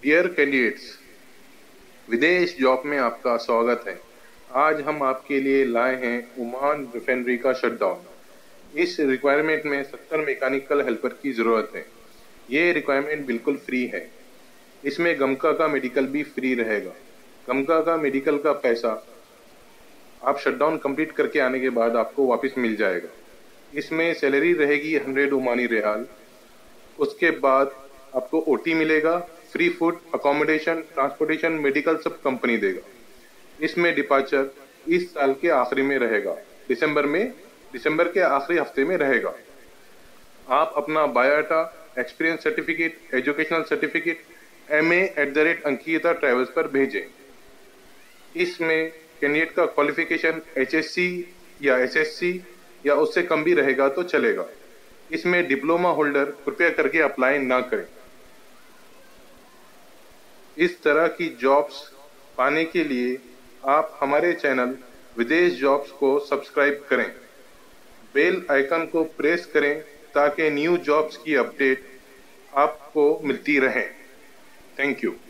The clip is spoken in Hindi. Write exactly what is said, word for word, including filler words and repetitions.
डियर कैंडिडेट्स, विदेश जॉब में आपका स्वागत है। आज हम आपके लिए लाए हैं ओमान रिफाइनरी का शटडाउन। इस रिक्वायरमेंट में सत्तर मैकेनिकल हेल्पर की ज़रूरत है। ये रिक्वायरमेंट बिल्कुल फ्री है। इसमें गमका का मेडिकल भी फ्री रहेगा। गमका का मेडिकल का पैसा आप शटडाउन कंप्लीट करके आने के बाद आपको वापस मिल जाएगा। इसमें सैलरी रहेगी हंड्रेड ओमानी रियाल। उसके बाद आपको ओटी मिलेगा, free food, accommodation, transportation, medical सब कंपनी देगा। इसमें डिपार्चर इस साल के आखिरी में रहेगा, दिसंबर में दिसंबर के आखिरी हफ्ते में रहेगा। आप अपना biodata, experience certificate, educational certificate M A at the rate Ankita travels पर भेजें। इसमें कैंडिडेट का क्वालिफिकेशन एच एस सी या एस एस सी या उससे कम भी रहेगा तो चलेगा। इसमें डिप्लोमा होल्डर कृपया करके अप्लाई ना करें। इस तरह की जॉब्स पाने के लिए आप हमारे चैनल विदेश जॉब्स को सब्सक्राइब करें, बेल आइकन को प्रेस करें ताकि न्यू जॉब्स की अपडेट आपको मिलती रहे। Thank you.